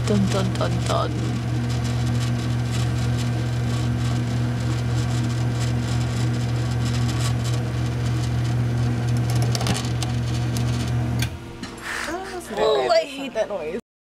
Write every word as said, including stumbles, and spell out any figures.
Dun dun dun dun. Oh, I hate that noise.